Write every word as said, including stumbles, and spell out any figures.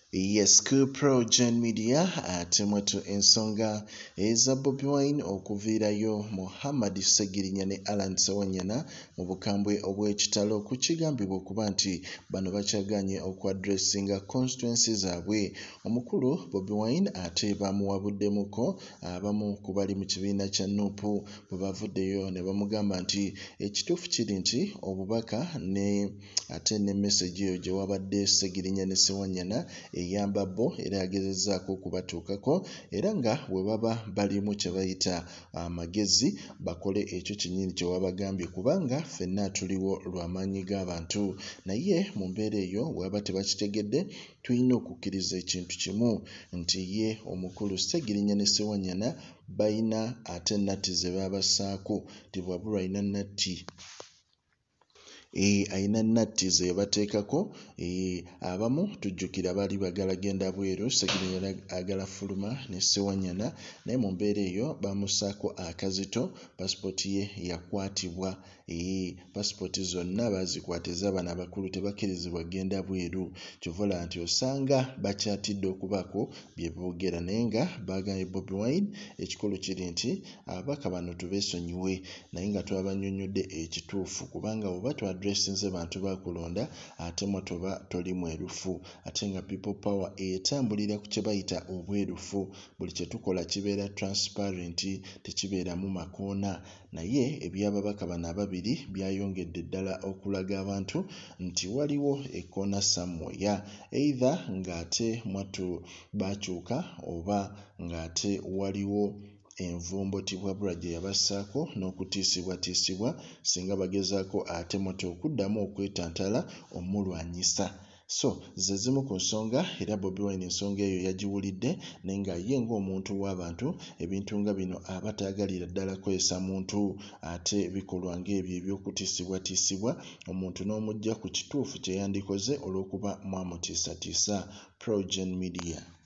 Yes, ku PROJOURN media ate mwatu ensonga eza Bobi Wine okuviirayo Muhammad Segirinya ne Allan ssewanyana mu bukambwe obw'ekitalo ku kigambibwa okuba nti bano bakyaganye okwadressinga constituency zaabwe. Omukulu Bobi Wine ate bamuwabuddemuko abamu ku bali mu kibiina kya Nup bwe bavuddeyo ne bamugamba nti ekituufu kiri nti obubaka ne ate ne message eyo gye wabadde Segirinya ne ssewanyana eyamba bo era yagezezzaako okubatuukako era nga bwe baba balimu kye bayita amagezi bakole ekyo kinnyini kye wabagambye kubanga ffenna tuliwo lw'amaanyi g'abantu. Naye mu mbeera eyo bw'aba tebakitegedde tulina okukkiriza ekintu kimu nti ye omukulu Segirinya ne ssewanyana bayina ate nnatti ze baabassaako ti bwabulwa ayina nnatti E, ayina nnatti ze bateekako e, abamu tujjukira baali bagala genda bweru Segirinya agala fuluma ne ssewanyana naye mu mbeera eyo bamussaako akazito pasipoti ye yakwatibwa e, pasipoti zonna bazikwata ez'abaana abakulu tebakkirizibwa genda bweru kyovola nti osanga bakyatidde okubaako bye boogera naye nga bagambye Bobi Wine ekikulu kiri nti ababaka bano tubeesonyiwe naye nga twabanyonyodde ekituufu kubanga oba twadressinze bantu bakulonda ate mwe toba toli mwerufu ate nga people power etambulira ku kye bayita obwerufu buli kye tukola kibeera transparent tekibeeramu makoona naye eby'ababaka bano ababiri byayongedde ddala okulaga abantu nti waliwo ekkoona somewhere either ng'ate mwattu bakyuka oba ng'ate waliwo envumbo tibwabula gye yabassaako n'okutiisibwatiisibwa singa bagezaako ate moto okuddamu okwetantala omulwanyisa. So ze zimu ku nsonga era Bobi Wine ensonga eyo yagiwulidde naye nga ye ng'omuntu w'abantu ebintu nga bino aba taagalira ddala kwesa muntu ate bikolwa ng'ebyo eby'okutiisibwatiisibwa omuntu n'omujja ku kituufu kye yandikoze olw'okuba mwamutiisatiisa. PROJOURN media.